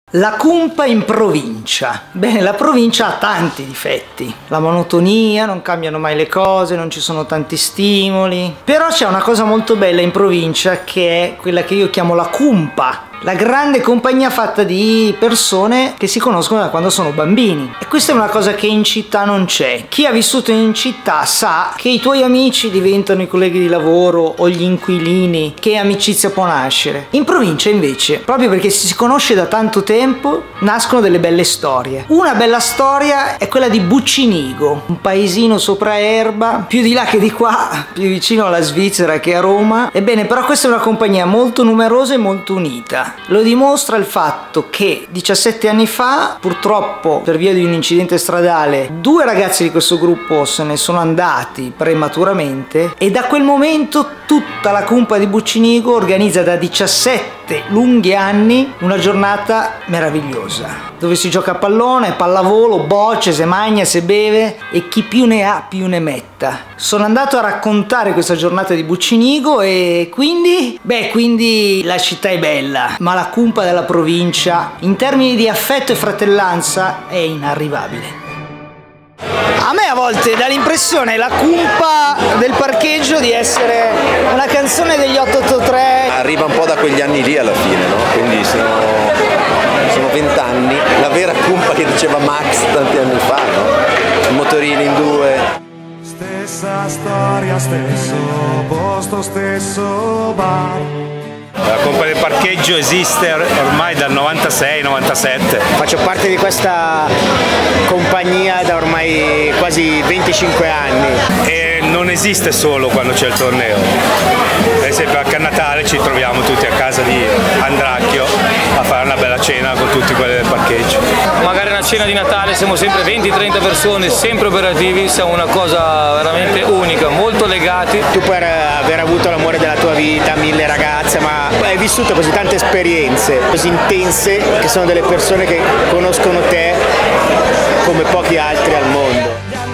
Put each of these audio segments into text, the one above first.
La cumpa in provincia. Bene, la provincia ha tanti difetti. La monotonia, non cambiano mai le cose, non ci sono tanti stimoli. Però c'è una cosa molto bella in provincia che è quella che io chiamo la cumpa. La grande compagnia fatta di persone che si conoscono da quando sono bambini. E questa è una cosa che in città non c'è. Chi ha vissuto in città sa che i tuoi amici diventano i colleghi di lavoro o gli inquilini, che amicizia può nascere. In provincia invece, proprio perché si conosce da tanto tempo, nascono delle belle storie. Una bella storia è quella di Buccinigo, un paesino sopra Erba, più di là che di qua, più vicino alla Svizzera che a Roma. Ebbene, però questa è una compagnia molto numerosa e molto unita. Lo dimostra il fatto che 17 anni fa, purtroppo per via di un incidente stradale, 2 ragazzi di questo gruppo se ne sono andati prematuramente e da quel momento tutta la cumpa di Buccinigo organizza da 17 lunghi anni una giornata meravigliosa dove si gioca a pallone, pallavolo, bocce, se magna, se beve e chi più ne ha più ne metta. Sono andato a raccontare questa giornata di Buccinigo e quindi la città è bella, ma la cumpa della provincia in termini di affetto e fratellanza è inarrivabile. A me a volte dà l'impressione la cumpa del parcheggio di essere una canzone degli 883. Arriva un po' da quegli anni lì alla fine, no? Quindi sono 20 anni, la vera cumpa che diceva Max tanti anni fa, no? I motorini in 2. Stessa storia, stesso posto, stesso bar. La cumpa del parcheggio esiste ormai dal 96-97. Faccio parte di questa compagnia da ormai quasi 25 anni. E non esiste solo quando c'è il torneo. Per esempio anche a Natale ci troviamo tutti a casa di Andracchio a fare una bella cena con tutti quelli del parcheggio. Magari una cena di Natale siamo sempre 20-30 persone, sempre operativi, siamo una cosa veramente unica, molto legati. Tu puoi aver avuto l'amore della tua vita, 1000 ragazze, ma hai vissuto così tante esperienze, così intense, che sono delle persone che conoscono te come pochi altri al mondo.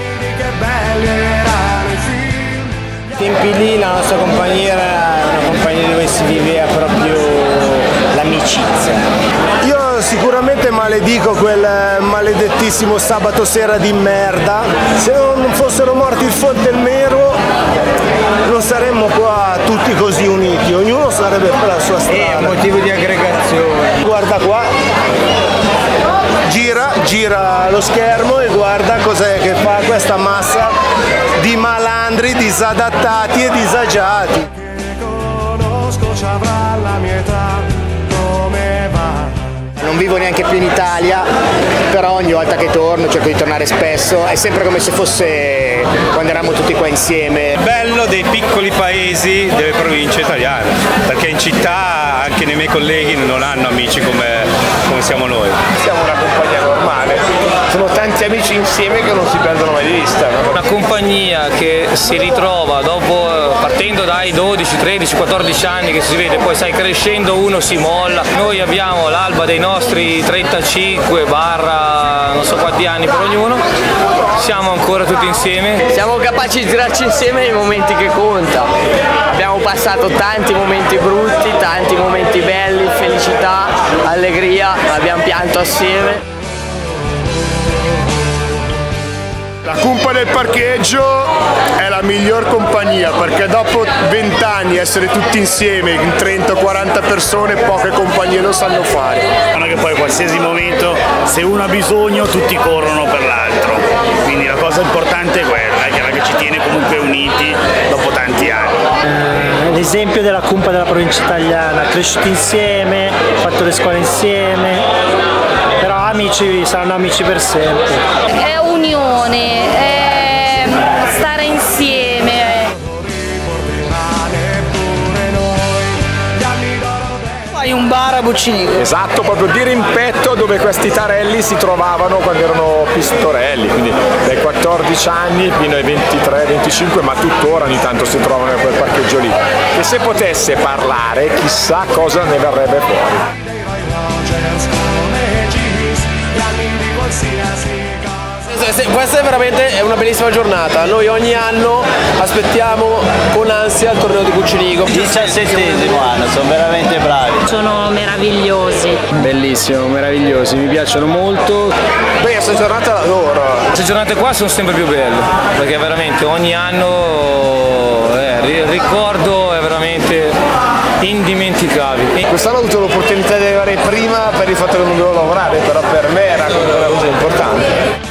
Ai tempi lì la nostra compagnia era una compagnia dove si viveva proprio l'amicizia. Io sicuramente maledico quel maledettissimo sabato sera di merda. Se non fossero morti il Fonte del Mero non saremmo qua tutti così uniti, ognuno sarebbe per la sua strada. È un motivo di aggregazione. Guarda qua, gira lo schermo e guarda cos'è che fa questa massa di malandri disadattati e disagiati. Non vivo neanche più in Italia, però ogni volta che torno cerco di tornare spesso, è sempre come se fosse quando eravamo tutti qua insieme. È bello dei piccoli paesi delle province italiane, perché in città anche nei miei colleghi non hanno amici come siamo noi. Siamo una compagnia normale, sono tanti amici insieme che non si perdono mai di vista. Una compagnia che si ritrova dopo, partendo dai 12, 13, 14 anni che si vede, poi sai crescendo uno si molla. Noi abbiamo l'alba dei nostri 35 barra non so quanti anni per ognuno, siamo ancora tutti insieme. Siamo capaci di tirarci insieme nei momenti che conta. Abbiamo passato tanti momenti brutti, tanti momenti belli, felicità, allegria, abbiamo pianto assieme. La cumpa del parcheggio è la miglior compagnia perché dopo 20 anni essere tutti insieme in 30-40 persone poche compagnie lo sanno fare. Non è che poi qualsiasi momento se uno ha bisogno tutti corrono per l'altro, quindi la cosa importante è quella che ci tiene comunque uniti dopo tanti anni. L'esempio della cumpa della provincia italiana, cresciuti insieme, fatto le scuole insieme, però amici saranno amici per sempre. È unione, è stare insieme. Hai un bar a Buccinigo. Esatto, proprio di rimpetto dove questi tarelli si trovavano quando erano pistorelli, quindi dai 14 anni fino ai 23-25, ma tuttora ogni tanto si trovano in quel parcheggio lì. E se potesse parlare, chissà cosa ne verrebbe fuori. questa è veramente una bellissima giornata. Noi ogni anno aspettiamo con ansia il torneo di Buccinico. 17esimo anno, sono veramente bravi. Sono meravigliosi. Bellissimo, meravigliosi, mi piacciono molto. Beh, questa giornata l'adoro. Queste giornate qua sono sempre più belle, perché veramente ogni anno il ricordo è veramente indimenticabile. Quest'anno ho avuto l'opportunità di arrivare prima per il fatto che non dovevo lavorare, però per me era una cosa importante.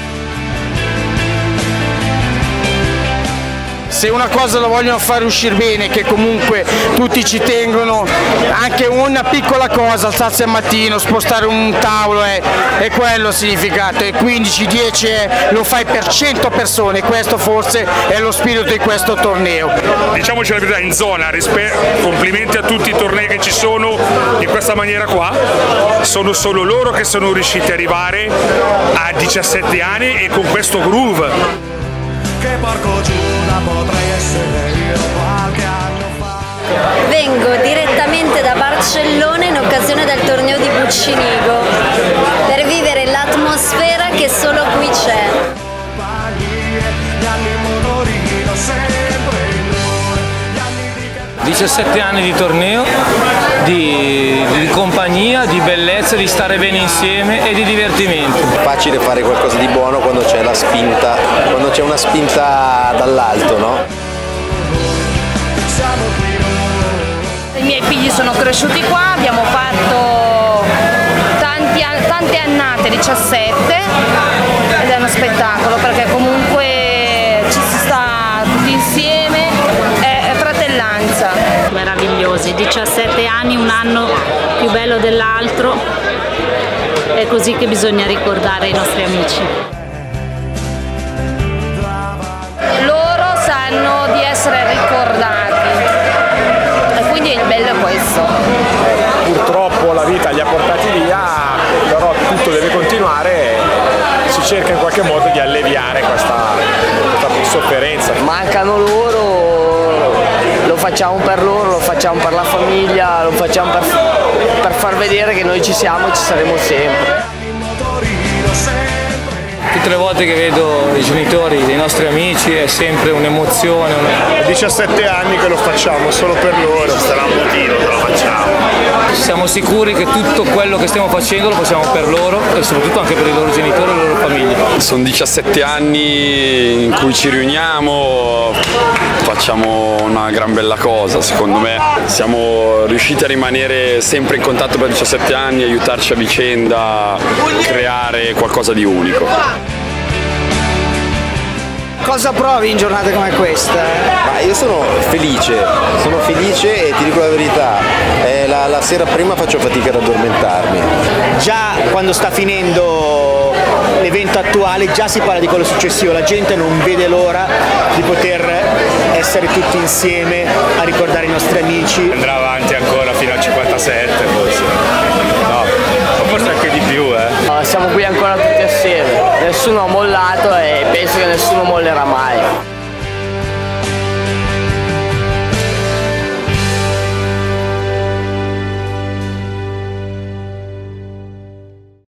Se una cosa la vogliono fare uscire bene, che comunque tutti ci tengono, anche una piccola cosa, alzarsi al mattino, spostare un tavolo, è quello il significato, e 15-10 lo fai per 100 persone, questo forse è lo spirito di questo torneo. Diciamoci la verità, in zona, complimenti a tutti i tornei che ci sono in questa maniera qua, sono solo loro che sono riusciti ad arrivare a 17 anni e con questo groove. Che porco Giuda potrei essere io qualche anno fa. Vengo direttamente da Barcellona in occasione del torneo di Buccinico per vivere l'atmosfera che solo qui c'è. 17 anni di torneo, di compagnia, di bellezza, di stare bene insieme e di divertimento. È facile fare qualcosa di buono quando c'è la spinta, quando c'è una spinta dall'alto, no? I miei figli sono cresciuti qua, abbiamo fatto tante annate, 17, ed è uno spettacolo perché comunque ci si sta tutti insieme, è fratellanza. Meravigliosi, 17 anni, un anno più bello dell'altro, è così che bisogna ricordare i nostri amici. Loro sanno di essere ricordati e quindi il bello è questo. Purtroppo la vita li ha portati via, però tutto deve continuare e si cerca in qualche modo di alleviare questa sofferenza. Mancano loro, lo facciamo per loro, lo facciamo per la famiglia, lo facciamo per far vedere che noi ci siamo e ci saremo sempre. Tutte le volte che vedo i genitori dei nostri amici è sempre un'emozione. È 17 anni che lo facciamo solo per loro, sarà un motivo che lo facciamo. Siamo sicuri che tutto quello che stiamo facendo lo facciamo per loro e soprattutto anche per i loro genitori e le loro famiglie. Sono 17 anni in cui ci riuniamo, facciamo una gran bella cosa, secondo me. Siamo riusciti a rimanere sempre in contatto per 17 anni, aiutarci a vicenda, creare qualcosa di unico. Cosa provi in giornate come questa? Ma io sono felice e ti dico la verità, la sera prima faccio fatica ad addormentarmi. Già quando sta finendo l'evento attuale già si parla di quello successivo, la gente non vede l'ora di poter essere tutti insieme a ricordare i nostri amici. Andrà avanti ancora fino al 57 forse, no, forse anche di più. Siamo qui ancora tutti assieme, nessuno ha mollato e penso che nessuno mollerà mai.